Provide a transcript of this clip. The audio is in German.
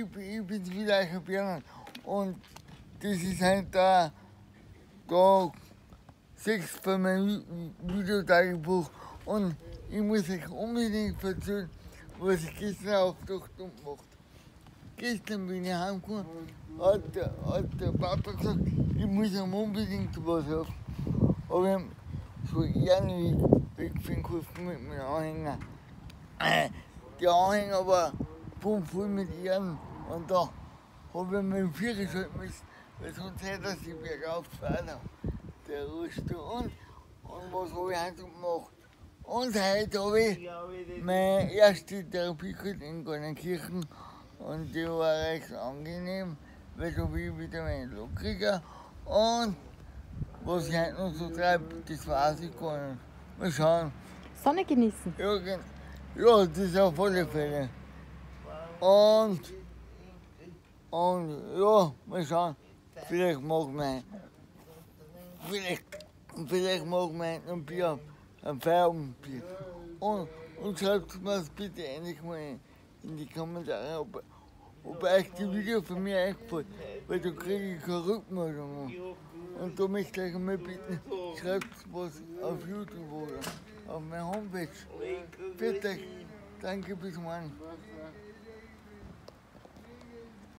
ich bin vielleicht ein Berner und das ist halt da 6 von meinem Videotagebuch und ich muss euch unbedingt erzählen, was ich gestern aufgedacht und gemacht. Gestern bin ich heimgekommen, hat der Papa gesagt, ich muss ihm unbedingt was haben. Aber ich habe so Ehrenweg wegfinden geholfen mit meinem Anhänger. Der Anhänger war voll mit Ehren und da habe ich meinen Vierer schalten müssen, weil sonst hätte er sich bergauf gefahren. Der Rollstuhl. Und was habe ich heute gemacht? Und heute habe ich meine erste Therapie gehabt in Garnenkirchen und die war recht angenehm, weil da bin ich wieder meinen Lohn kriege. Und was ich heute noch so treibe, das weiß ich gar nicht. Mal schauen. Sonne genießen. Ja, das auf alle Fälle. Und ja, mal schauen. Vielleicht mag man ein Bier, ein Feierabendbier. Und schreibt mir das bitte endlich mal in die Kommentare, ob euch die Video von mir eingefällt, weil da kriege ich keine Rückmeldung. Und da möchte ich euch mal bitten, schreibt was auf YouTube oder auf meiner Homepage. Bitte, danke, bis morgen.